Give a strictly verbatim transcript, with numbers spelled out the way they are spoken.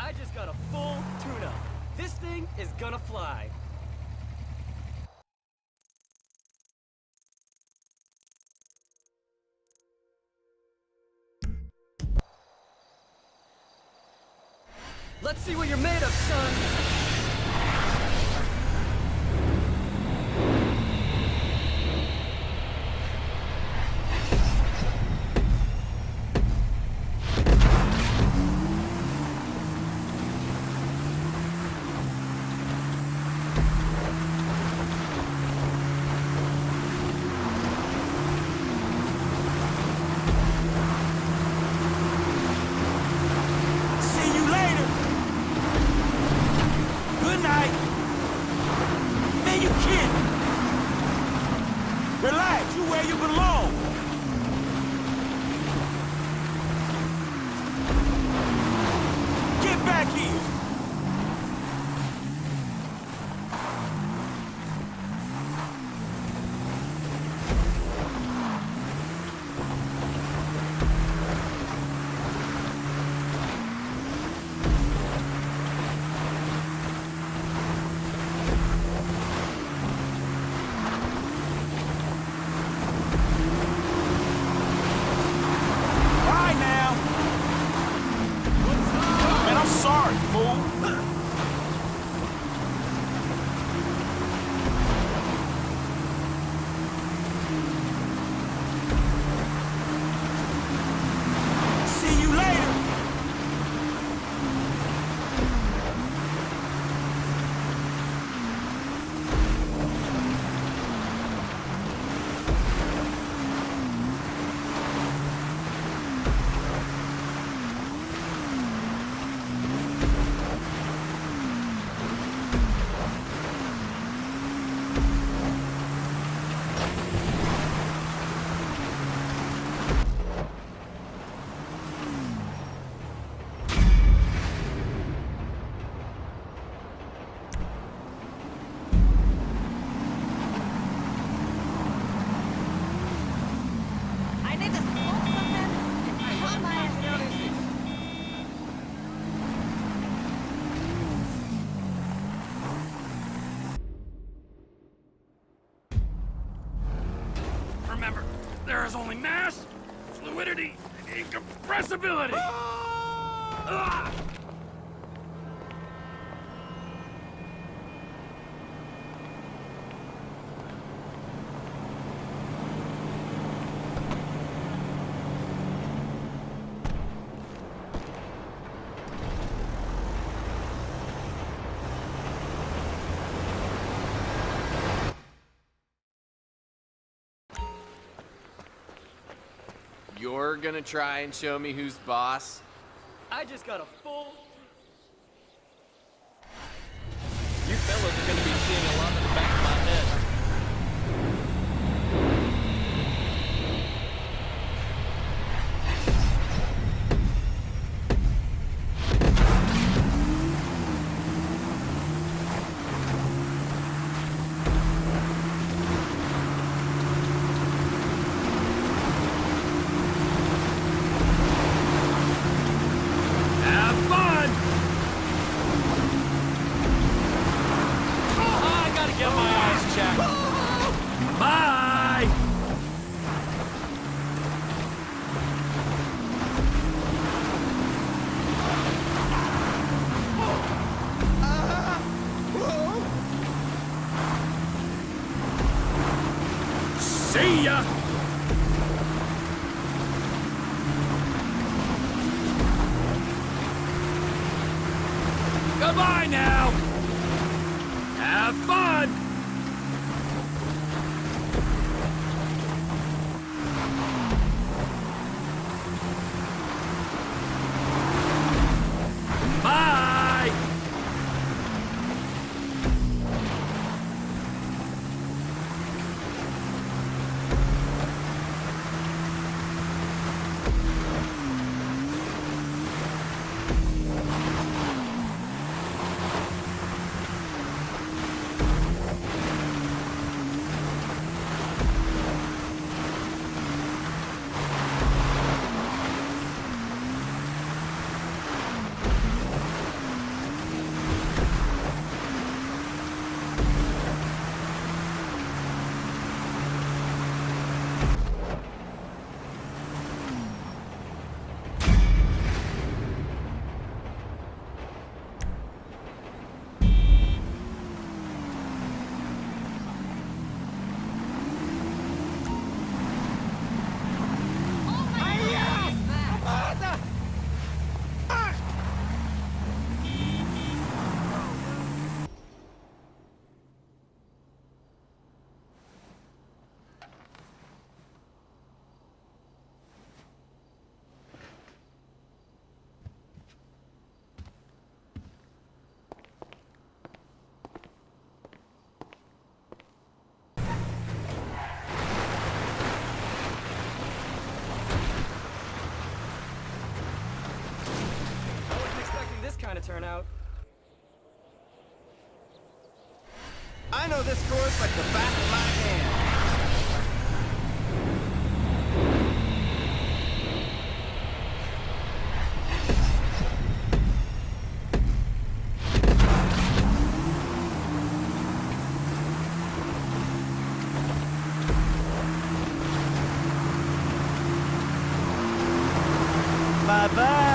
I just got a full tune-up. This thing is gonna fly. Let's see what you're made of, son! Relax, you where you belong. Get back here. Sorry, fool. See you later. Remember, there is only mass, fluidity, and incompressibility! Ah! You're gonna try and show me who's boss? I just got a full... You fellas are gonna be seeing a lot in the back of my head. See ya! Goodbye now! Have fun! Bye! burnout. I know this course like the back of my hand. Bye-bye.